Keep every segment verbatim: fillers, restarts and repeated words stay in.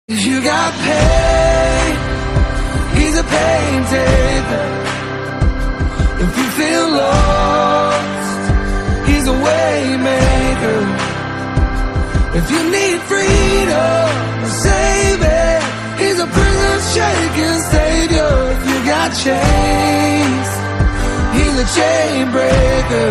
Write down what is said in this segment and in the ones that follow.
You got pain, he's a pain taker. If you feel lost, he's a way maker. If you need freedom, a savior, he's a prison shaking savior. If you got chains, he's a chain breaker.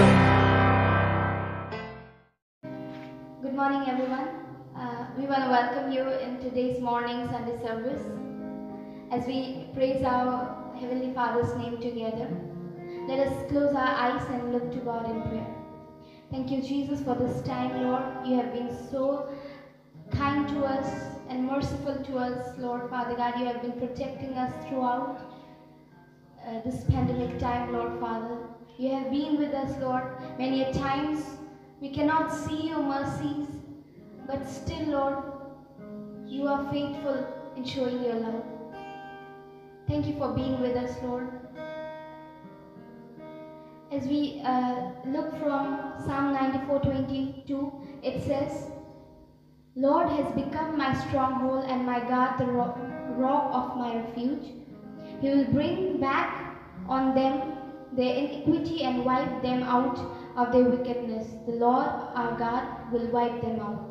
Good morning, everyone. Uh, we want to welcome you in today's morning Sunday service as we praise our Heavenly Father's name together. Let us close our eyes and look to God in prayer. Thank you, Jesus, for this time, Lord. You have been so kind to us and merciful to us, Lord Father God. You have been protecting us throughout uh, this pandemic time, Lord Father. You have been with us, Lord. Many a times we cannot see your mercies, but still, Lord, you are faithful in showing your love. Thank you for being with us, Lord. As we uh, look from Psalm ninety-four twenty-two, it says, Lord has become my stronghold and my God, the rock, rock of my refuge. He will bring back on them their iniquity and wipe them out of their wickedness. The Lord our God will wipe them out.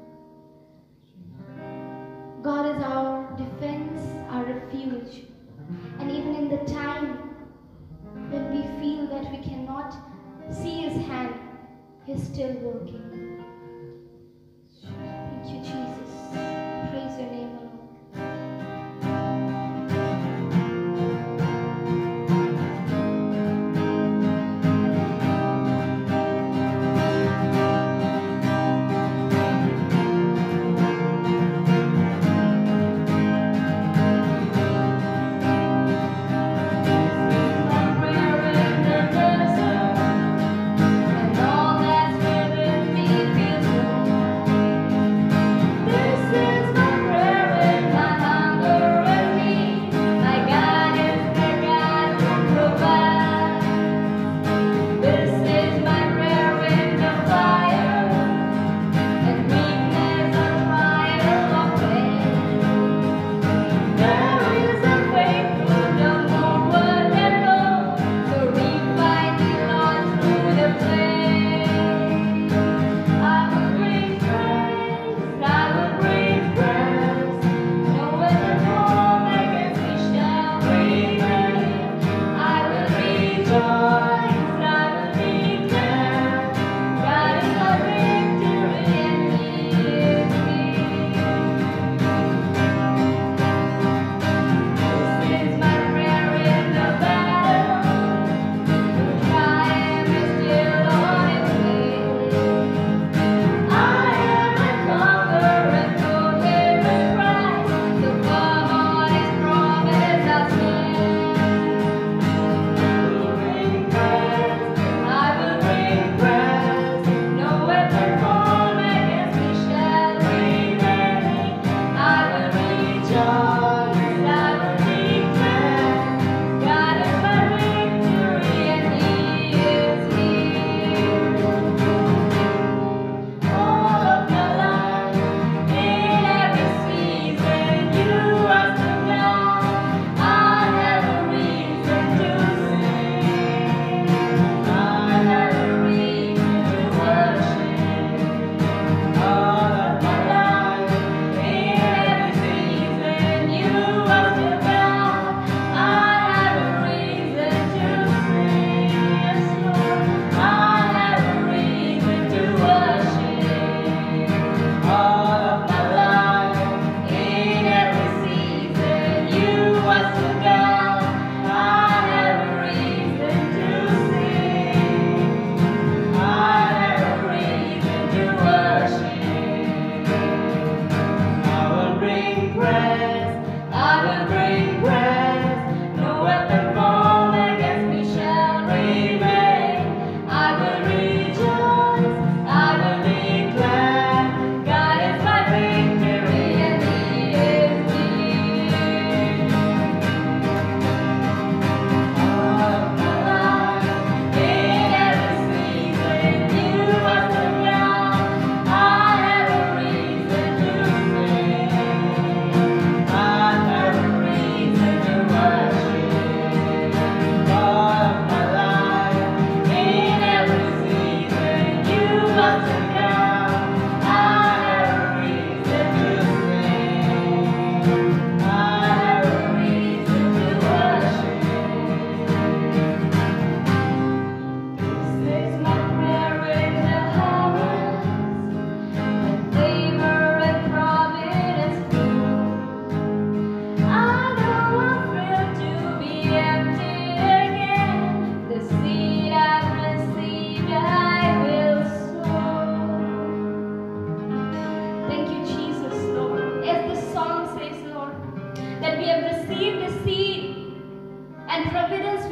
God is our defense, our refuge. And even in the time when we feel that we cannot see His hand, He's still working. Thank you, Jesus. Praise your name, Lord. And all that's within me.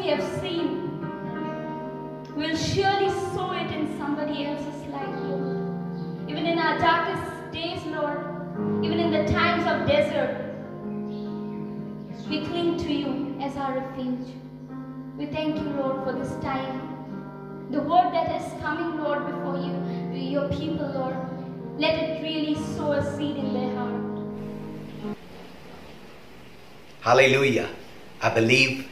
we have seen, we'll surely sow it in somebody else's life, Lord. Even in our darkest days, Lord, even in the times of desert, we cling to you as our refuge. We thank you, Lord, for this time. The word that is coming, Lord, before you, your people, Lord, let it really sow a seed in their heart. Hallelujah. I believe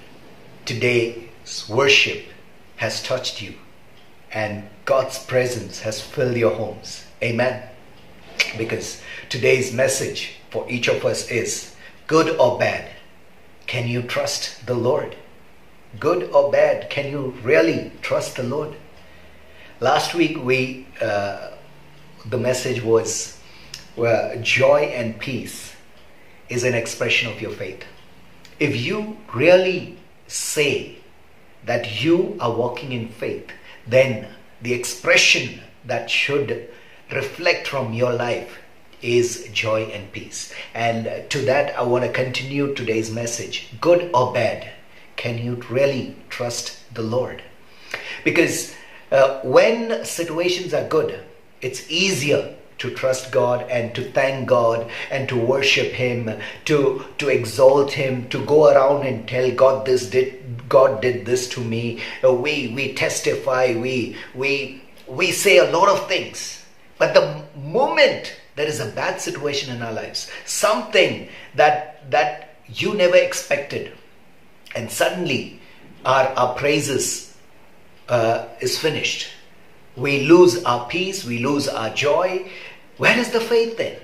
today's worship has touched you and God's presence has filled your homes. Amen. Because today's message for each of us is, good or bad, can you trust the Lord? Good or bad, can you really trust the Lord? Last week we uh, the message was well, joy and peace is an expression of your faith. If you really say that you are walking in faith, then the expression that should reflect from your life is joy and peace. And to that I want to continue today's message. Good or bad, can you really trust the Lord? Because uh, when situations are good, it's easier to trust God and to thank God and to worship Him, to to exalt Him, to go around and tell God this did God did this to me. Uh, we we testify, we we we say a lot of things. But the moment there is a bad situation in our lives, something that that you never expected, and suddenly our our praises uh, is finished. We lose our peace, we lose our joy. Where is the faith then?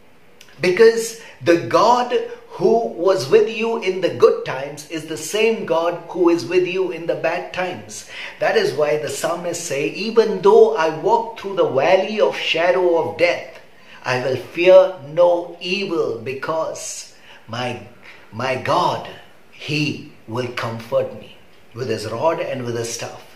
Because the God who was with you in the good times is the same God who is with you in the bad times. That is why the psalmist say, even though I walk through the valley of shadow of death, I will fear no evil, because my, my God, He will comfort me with His rod and with His staff.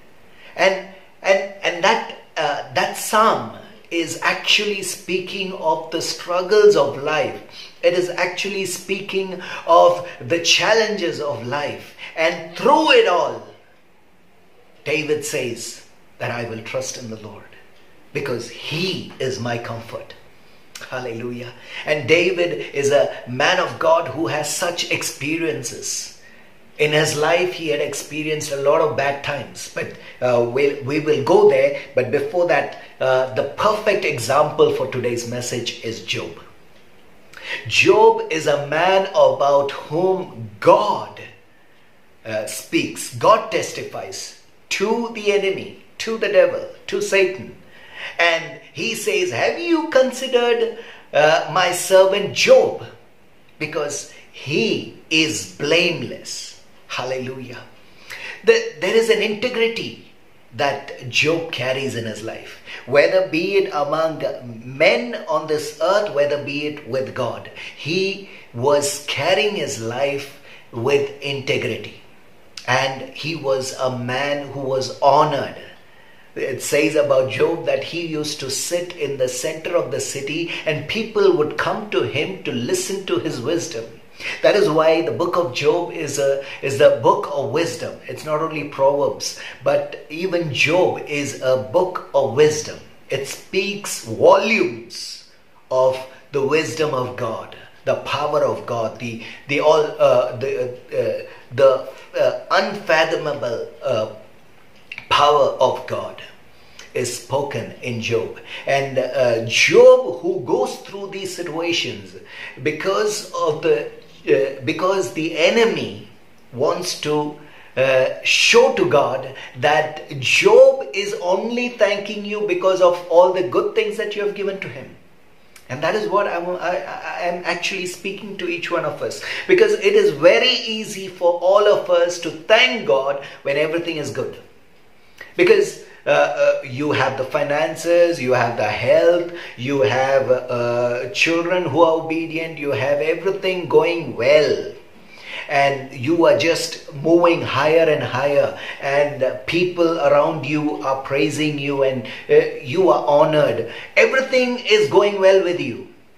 And And, and that, uh, that psalm is actually speaking of the struggles of life. It is actually speaking of the challenges of life. And through it all, David says that I will trust in the Lord because He is my comfort. Hallelujah. And David is a man of God who has such experiences. In his life, he had experienced a lot of bad times, but uh, we'll, we will go there. But before that, uh, the perfect example for today's message is Job. Job is a man about whom God uh, speaks. God testifies to the enemy, to the devil, to Satan. And he says, have you considered uh, my servant Job? Because he is blameless. Hallelujah. The, there is an integrity that Job carries in his life, whether be it among men on this earth, whether be it with God. He was carrying his life with integrity, and he was a man who was honored. It says about Job that he used to sit in the center of the city and people would come to him to listen to his wisdom. That is why the book of Job is a is the book of wisdom. It's not only Proverbs, but even Job is a book of wisdom. It speaks volumes of the wisdom of God, the power of God, the the all uh, the uh, the uh, unfathomable uh, power of God is spoken in Job. And uh, Job, who goes through these situations because of the uh, because the enemy wants to uh, show to God that Job is only thanking you because of all the good things that you have given to him. And that is what I, I, I am actually speaking to each one of us, because it is very easy for all of us to thank God when everything is good. Because uh, uh, you have the finances, you have the health, you have uh, children who are obedient, you have everything going well. And you are just moving higher and higher, and people around you are praising you, and uh, you are honored. Everything is going well with you.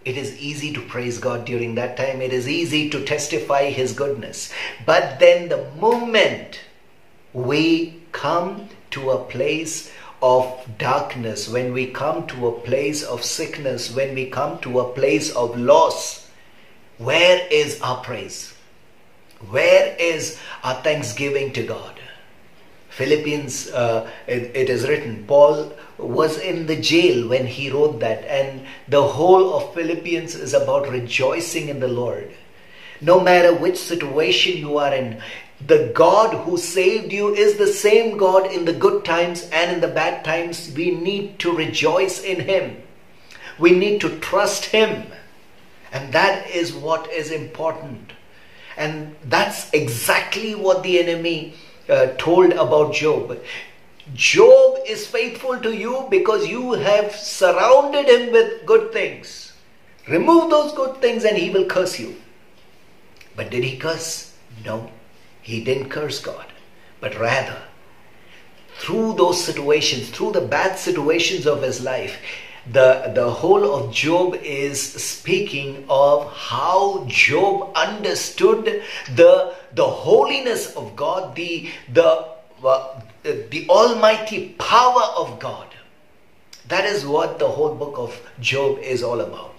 It is easy to praise God during that time. It is easy to testify His goodness. But then the moment we come to a place of darkness, when we come to a place of sickness, when we come to a place of loss, where is our praise? Where is our thanksgiving to God? Philippians, uh, it, it is written, Paul was in the jail when he wrote that, and the whole of Philippians is about rejoicing in the Lord. No matter which situation you are in, the God who saved you is the same God in the good times and in the bad times. We need to rejoice in Him. We need to trust Him. And that is what is important. And that's exactly what the enemy uh, told about Job. Job is faithful to you because you have surrounded him with good things. Remove those good things and he will curse you. But did he curse? No, he didn't curse God. But rather, through those situations, through the bad situations of his life, the, the whole of Job is speaking of how Job understood the, the holiness of God, the, the, uh, the almighty power of God. That is what the whole book of Job is all about.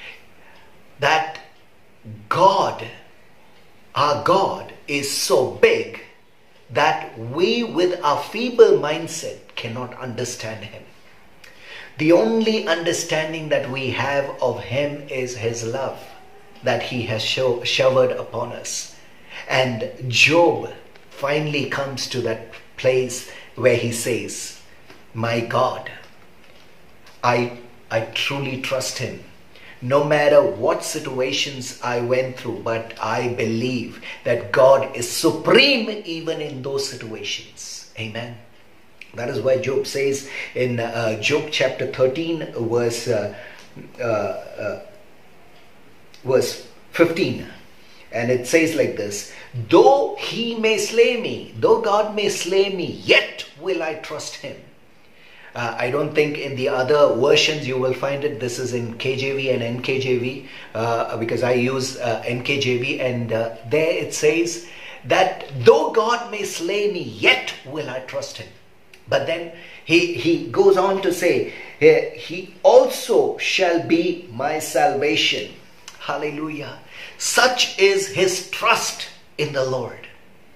That God, our God, is so big that we with our feeble mindset cannot understand Him. The only understanding that we have of Him is His love that He has show, showered upon us. And Job finally comes to that place where he says, my God, I, I truly trust Him. No matter what situations I went through, but I believe that God is supreme even in those situations. Amen. That is why Job says in uh, Job chapter thirteen, verse, uh, uh, uh, verse fifteen. And it says like this, though He may slay me, though God may slay me, yet will I trust Him. Uh, I don't think in the other versions you will find it. This is in K J V and N K J V uh, because I use uh, N K J V, and uh, there it says that though God may slay me, yet will I trust Him. But then he, he goes on to say, He also shall be my salvation. Hallelujah. Such is his trust in the Lord.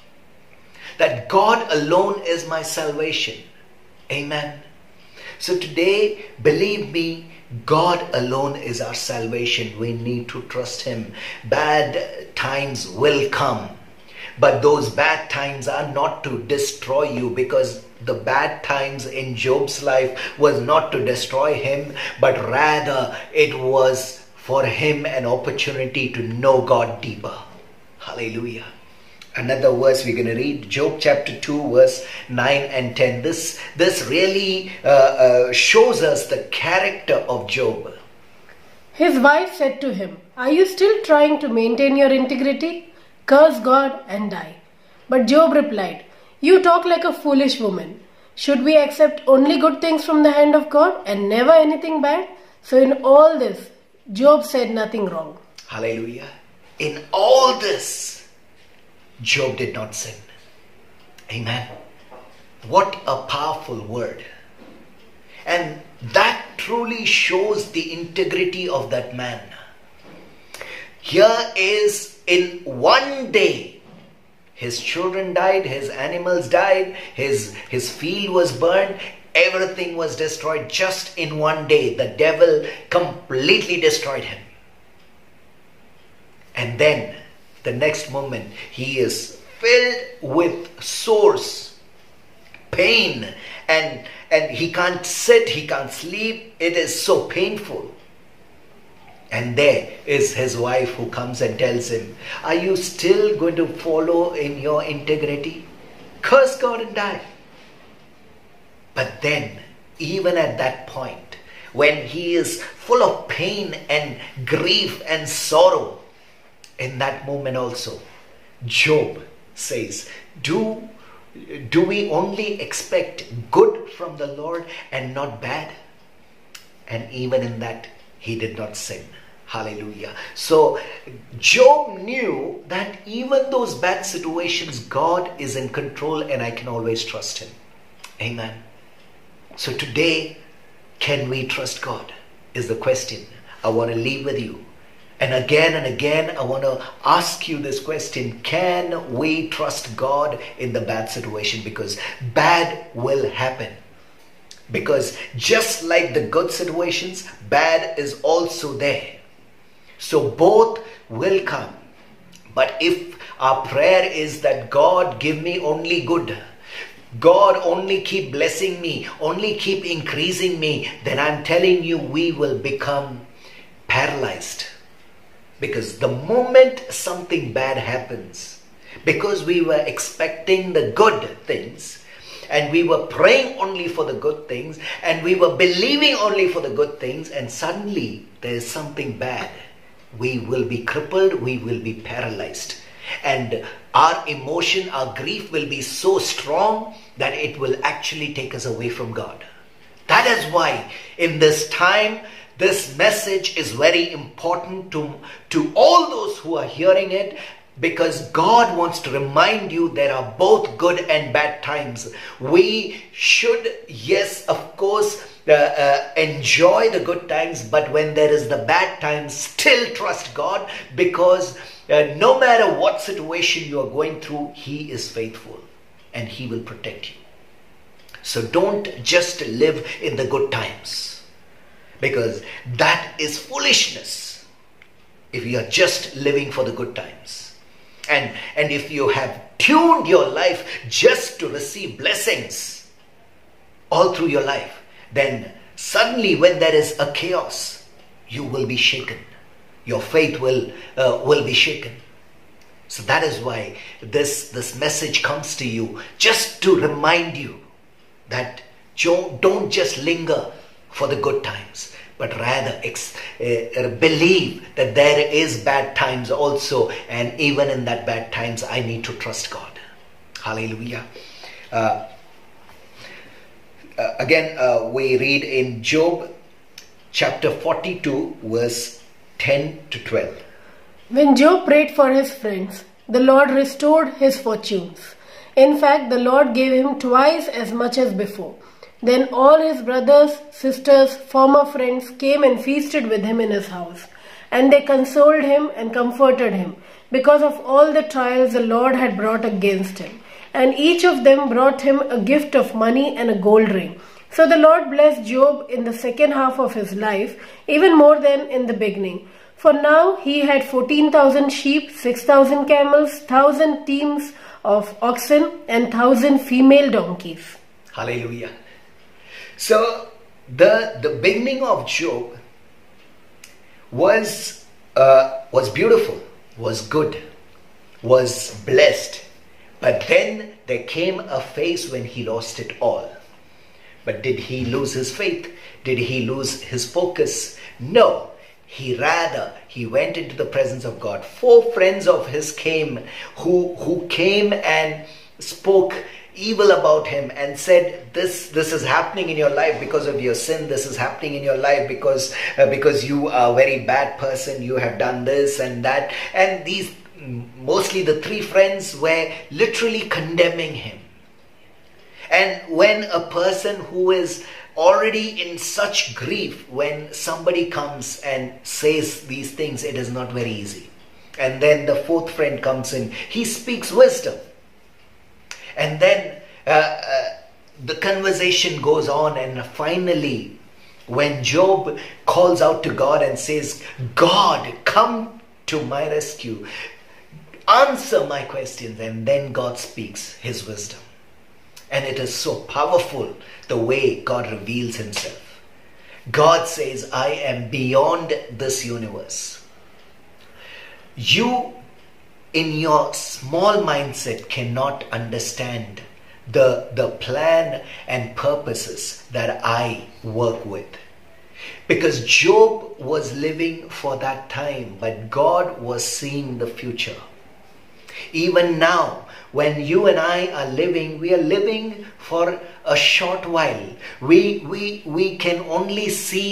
That God alone is my salvation. Amen. So today, believe me, God alone is our salvation. We need to trust Him. Bad times will come. But those bad times are not to destroy you, because the bad times in Job's life was not to destroy him, but rather it was for him an opportunity to know God deeper. Hallelujah. Another verse we're going to read, Job chapter two, verse nine and ten. This, this really uh, uh, shows us the character of Job. His wife said to him, are you still trying to maintain your integrity? Curse God and die. But Job replied, you talk like a foolish woman. Should we accept only good things from the hand of God and never anything bad? So in all this, Job said nothing wrong. Hallelujah. In all this, Job did not sin. Amen. What a powerful word. And that truly shows the integrity of that man. Here is in one day, his children died, his animals died, his, his field was burned, everything was destroyed just in one day. The devil completely destroyed him. And then the next moment he is filled with sores, pain, and, and he can't sit, he can't sleep. It is so painful. And there is his wife who comes and tells him, are you still going to follow in your integrity? Curse God and die. But then, even at that point, when he is full of pain and grief and sorrow, in that moment also, Job says, do, do we only expect good from the Lord and not bad? And even in that, he did not sin. Hallelujah. So Job knew that even those bad situations, God is in control and I can always trust him. Amen. So today, can we trust God? Is the question I want to leave with you. And again and again, I want to ask you this question. Can we trust God in the bad situation? Because bad will happen. Because just like the good situations, bad is also there. So both will come. But if our prayer is that God give me only good, God only keep blessing me, only keep increasing me, then I'm telling you we will become paralyzed. Because the moment something bad happens, because we were expecting the good things, and we were praying only for the good things, and we were believing only for the good things, and suddenly there is something bad, we will be crippled, we will be paralyzed. And our emotion, our grief will be so strong that it will actually take us away from God. That is why in this time, this message is very important to, to all those who are hearing it, because God wants to remind you there are both good and bad times. We should, yes, of course, uh, uh, enjoy the good times, but when there is the bad times, still trust God, because uh, no matter what situation you are going through, He is faithful and He will protect you. So don't just live in the good times, because that is foolishness if you are just living for the good times. And, and if you have tuned your life just to receive blessings all through your life, then suddenly when there is a chaos, you will be shaken. Your faith will, uh, will be shaken. So that is why this, this message comes to you, just to remind you that don't just linger for the good times, but rather ex- uh, believe that there is bad times also, and even in that bad times I need to trust God. Hallelujah. Uh, uh, again uh, we read in Job chapter forty-two verse ten to twelve. When Job prayed for his friends, the Lord restored his fortunes. In fact, the Lord gave him twice as much as before. Then all his brothers, sisters, former friends came and feasted with him in his house. And they consoled him and comforted him because of all the trials the Lord had brought against him. And each of them brought him a gift of money and a gold ring. So the Lord blessed Job in the second half of his life, even more than in the beginning. For now he had fourteen thousand sheep, six thousand camels, one thousand teams of oxen, and one thousand female donkeys. Hallelujah. So the, the beginning of Job was, uh, was beautiful, was good, was blessed. But then there came a phase when he lost it all. But did he lose his faith? Did he lose his focus? No. He rather, he went into the presence of God. Four friends of his came who, who came and spoke evil about him and said, this this is happening in your life because of your sin. This is happening in your life because uh, because you are a very bad person. You have done this and that. And these, mostly the three friends, were literally condemning him. And when a person who is already in such grief, when somebody comes and says these things, it is not very easy. And then the fourth friend comes in. He speaks wisdom. And then uh, uh, the conversation goes on, and finally when Job calls out to God and says, God, come to my rescue, answer my questions, and then God speaks his wisdom. And it is so powerful the way God reveals himself. God says, I am beyond this universe. You in your small mindset cannot understand the, the plan and purposes that I work with. Because Job was living for that time, but God was seeing the future. Even now, when you and I are living, we are living for a short while. We, we, we can only see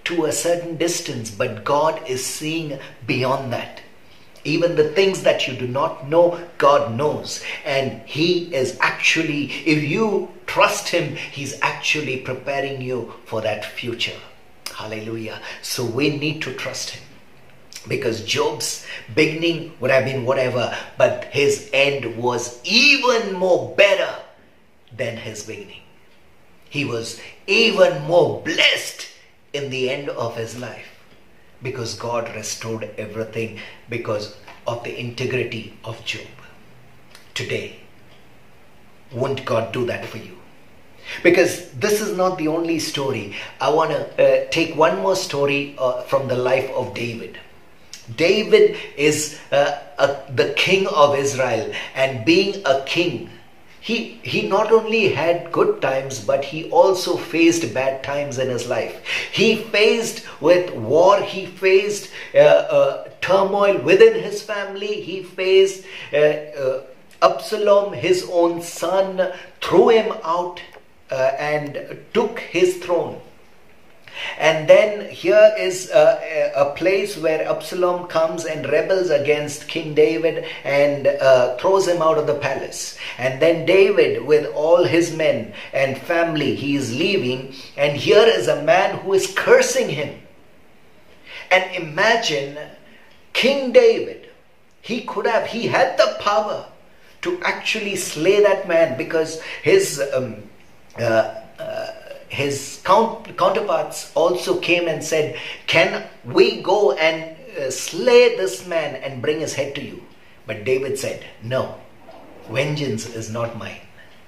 to a certain distance, but God is seeing beyond that. Even the things that you do not know, God knows. And He is actually, if you trust Him, He's actually preparing you for that future. Hallelujah. So we need to trust Him. Because Job's beginning would have been whatever, but his end was even more better than his beginning. He was even more blessed in the end of his life. Because God restored everything because of the integrity of Job. Today, won't God do that for you? Because this is not the only story. I want to uh, take one more story uh, from the life of David. David is uh, a, the king of Israel, and being a king, He, he not only had good times, but he also faced bad times in his life. He faced with war, he faced uh, uh, turmoil within his family, he faced uh, uh, Absalom, his own son, threw him out uh, and took his throne. And then here is a, a place where Absalom comes and rebels against King David and uh, throws him out of the palace. And then David, with all his men and family, he is leaving. And here is a man who is cursing him. And imagine King David, he could have, he had the power to actually slay that man, because his um, uh, uh, his count, counterparts also came and said, can we go and uh, slay this man and bring his head to you? But David said, no, vengeance is not mine.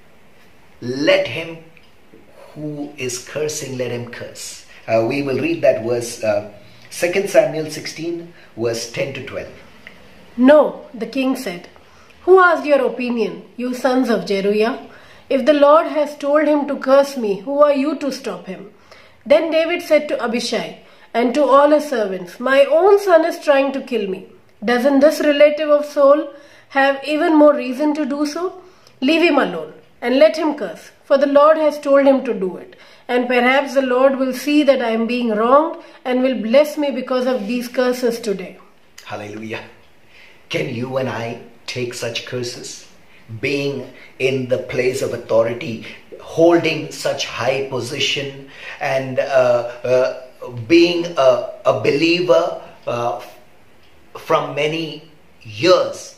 Let him who is cursing, let him curse. Uh, we will read that verse, uh, Second Samuel sixteen, verse ten to twelve. No, the king said, who asked your opinion, you sons of Zeruiah? If the Lord has told him to curse me, who are you to stop him? Then David said to Abishai and to all his servants, my own son is trying to kill me. Doesn't this relative of Saul have even more reason to do so? Leave him alone and let him curse, for the Lord has told him to do it. And perhaps the Lord will see that I am being wronged and will bless me because of these curses today. Hallelujah. Can you and I take such curses? Being in the place of authority, holding such high position, and uh, uh, being a, a believer uh, from many years.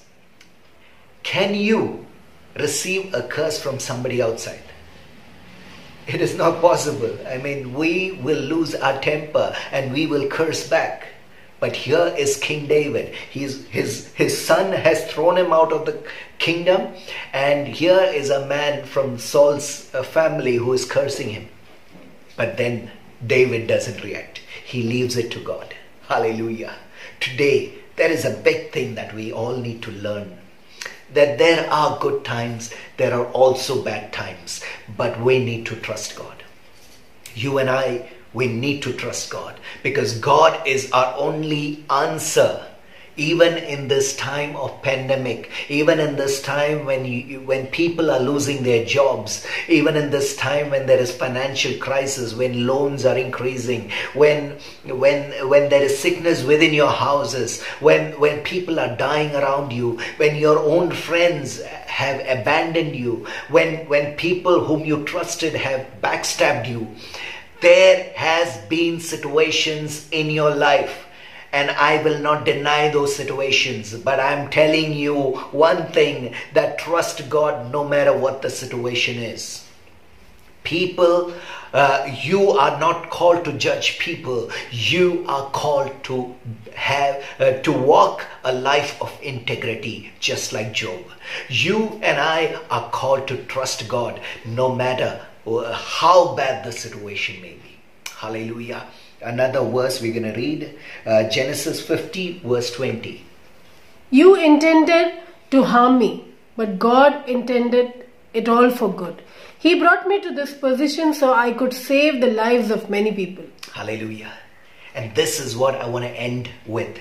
Can you receive a curse from somebody outside? It is not possible. I mean, we will lose our temper and we will curse back. But here is King David. He's, his, his son has thrown him out of the kingdom. And here is a man from Saul's family who is cursing him. But then David doesn't react. He leaves it to God. Hallelujah. Today, there is a big thing that we all need to learn. That there are good times, there are also bad times. But we need to trust God. You and I, we need to trust God, because God is our only answer. Even in this time of pandemic, even in this time when you, when people are losing their jobs, even in this time when there is financial crisis, when loans are increasing, when when when there is sickness within your houses, when when people are dying around you, when your own friends have abandoned you, when when people whom you trusted have backstabbed you, there has been situations in your life. And I will not deny those situations. But I'm telling you one thing, that trust God no matter what the situation is. People, uh, you are not called to judge people. You are called to have, uh, to walk a life of integrity, just like Job. You and I are called to trust God no matter how bad the situation may be. Hallelujah. Another verse we're going to read, uh, Genesis fifty, verse twenty. You intended to harm me, but God intended it all for good. He brought me to this position so I could save the lives of many people. Hallelujah. And this is what I want to end with.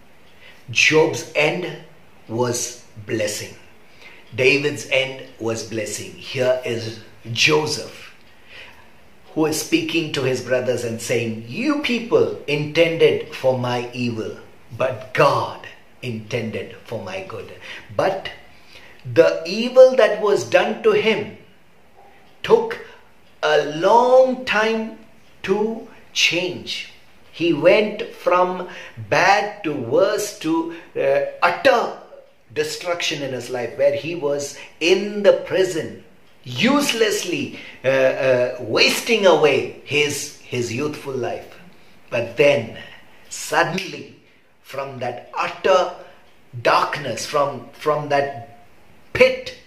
Job's end was blessing. David's end was blessing. Here is Joseph, who is speaking to his brothers and saying, you people intended for my evil, but God intended for my good. But the evil that was done to him took a long time to change. He went from bad to worse to uh, utter destruction in his life, where he was in the prison, uselessly uh, uh, wasting away his, his youthful life. But then suddenly, from that utter darkness, from, from that pit,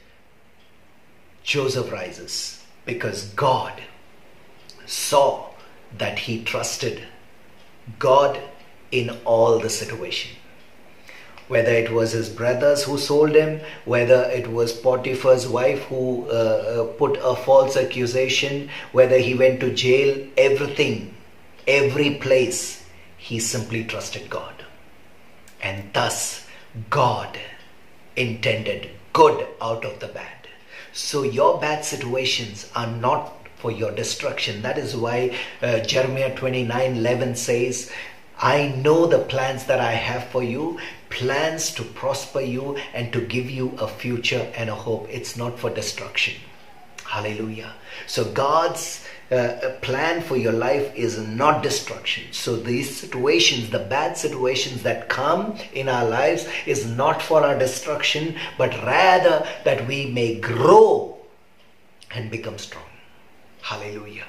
Joseph rises, because God saw that he trusted God in all the situation. Whether it was his brothers who sold him, whether it was Potiphar's wife who uh, put a false accusation, whether he went to jail, everything, every place, he simply trusted God. And thus, God intended good out of the bad. So your bad situations are not for your destruction. That is why uh, Jeremiah twenty-nine eleven says, I know the plans that I have for you, plans to prosper you and to give you a future and a hope. It's not for destruction. Hallelujah. So God's uh, plan for your life is not destruction. So these situations, the bad situations that come in our lives, is not for our destruction, but rather that we may grow and become strong. Hallelujah.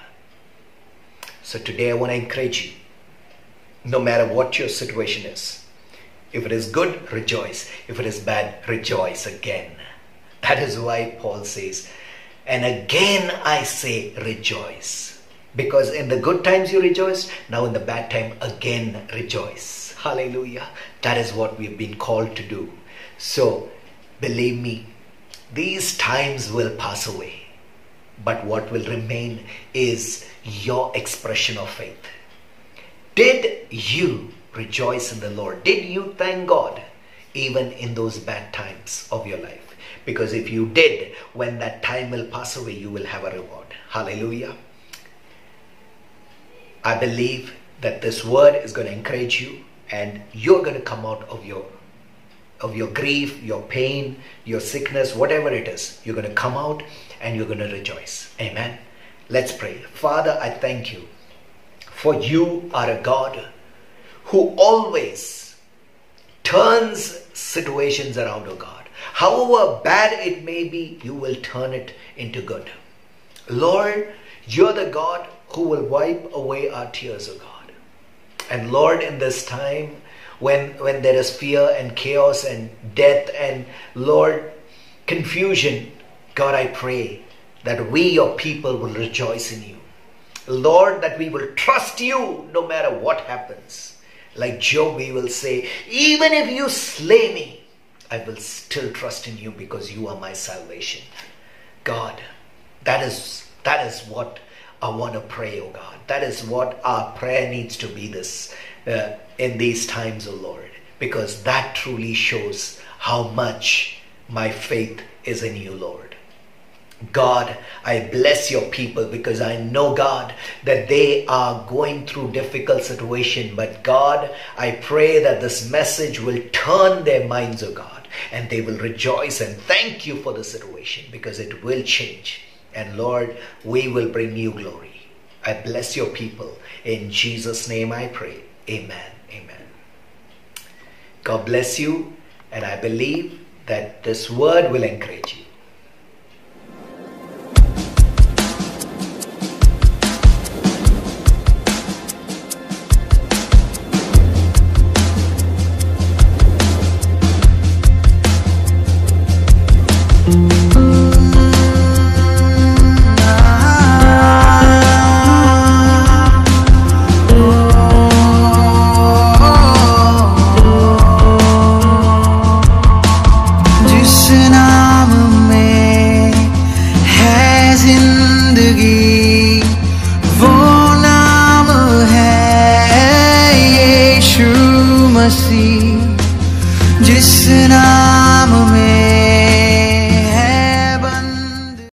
So today I want to encourage you, no matter what your situation is. If it is good, rejoice. If it is bad, rejoice again. That is why Paul says, and again I say rejoice. Because in the good times you rejoiced, now in the bad time again rejoice. Hallelujah. That is what we've been called to do. So believe me, these times will pass away. But what will remain is your expression of faith. Did you rejoice in the Lord? Did you thank God even in those bad times of your life? Because if you did, when that time will pass away, you will have a reward. Hallelujah. I believe that this word is going to encourage you, and you're going to come out of your of your grief, your pain, your sickness, whatever it is. You're going to come out and you're going to rejoice. Amen. Let's pray. Father, I thank you, for you are a God who always turns situations around, oh God. However bad it may be, you will turn it into good. Lord, you're the God who will wipe away our tears, oh God. And Lord, in this time, when, when there is fear and chaos and death and, Lord, confusion, God, I pray that we, your people, will rejoice in you. Lord, that we will trust you no matter what happens. Like Job, we will say, even if you slay me, I will still trust in you because you are my salvation. God, that is, that is what I want to pray, oh God. That is what our prayer needs to be this uh, in these times, oh Lord. Because that truly shows how much my faith is in you, Lord. God, I bless your people because I know, God, that they are going through difficult situation. But God, I pray that this message will turn their minds, oh God, and they will rejoice and thank you for the situation because it will change. And Lord, we will bring you glory. I bless your people. In Jesus' name I pray. Amen. Amen. God bless you. And I believe that this word will encourage you. Listen, I